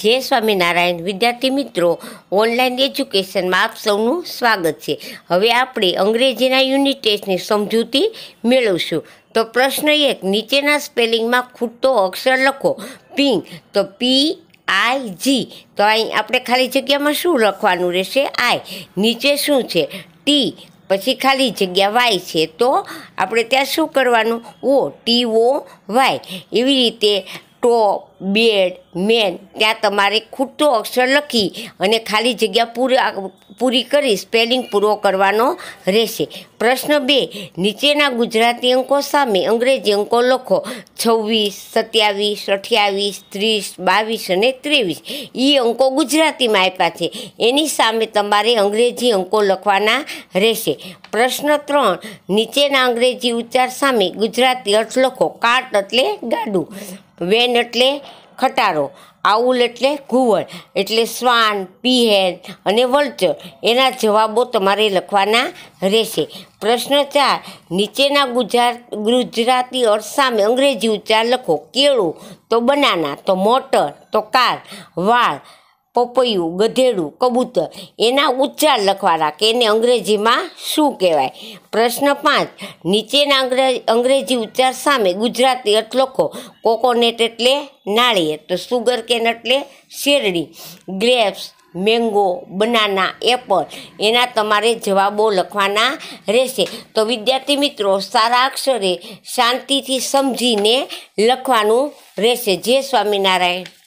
जय स्वामीनारायण विद्यार्थी मित्रों, ऑनलाइन एज्युकेशन में आप सौનું स्वागत है। હવે આપણે અંગ્રેજીના યુનિટ ટેસ્ટની સમજૂતી મેળવશું। તો પ્રશ્ન 1, નીચેના સ્પેલિંગમાં ખૂટતો અક્ષર લખો। પિંગ તો PIG, તો અહીં આપણે ખાલી જગ્યામાં શું લખવાનું રહેશે? I। નીચે શું છે? T, પછી ખાલી જગ્યા Y છે, તો આપણે ત્યાં શું કરવાનું? TOY। એવી રીતે ટોપ, બેડ, મેન, ત્યાં તમારે ખૂટતો અક્ષર લખી અને ખાલી જગ્યા પૂરી કરી સ્પેલિંગ પૂરો કરવાનો રહેશે। પ્રશ્ન 2, નીચેના ગુજરાતી અંકો સામે અંગ્રેજી અંકો લખો। 26, 27, 28, 30, 22 અને 23 એ અંકો ગુજરાતીમાં આપ્યા છે, એની સામે તમારે અંગ્રેજી અંકો લખવાના રહેશે। પ્રશ્ન 3, નીચેના અંગ્રેજી ઉચ્ચાર સામે ગુજરાતી અર્થ લખો। કાર્ટ એટલે ગાડું, વેન એટલે ખટારો, આઉલ એટલે ઘુવડ, એટલે શ્વાન, પીહેન અને વલ્ચર, એના જવાબો તમારે લખવાના રહેશે। પ્રશ્ન 4, નીચેના ગુજરાતી અર્થ સામે અંગ્રેજી ઉચ્ચાર લખો। કેળું તો બનાના, તો મોટર તો કાર, વાળ, પપૈયું, ગધેડું, કબૂતર, એના ઉચ્ચાર લખવાના કે એને અંગ્રેજીમાં શું કહેવાય। પ્રશ્ન 5, નીચેના અંગ્રેજી ઉચ્ચાર સામે ગુજરાતી અર્થ લખો। કોકોનેટ એટલે નાળિયેર, તો સુગર કેન એટલે શેરડી, ગ્રેપ્સ, મેંગો, બનાના, એપલ, એના તમારે જવાબો લખવાના રહેશે। તો વિદ્યાર્થી મિત્રો, સારા અક્ષરે શાંતિથી સમજીને લખવાનું રહેશે। જય સ્વામિનારાયણ।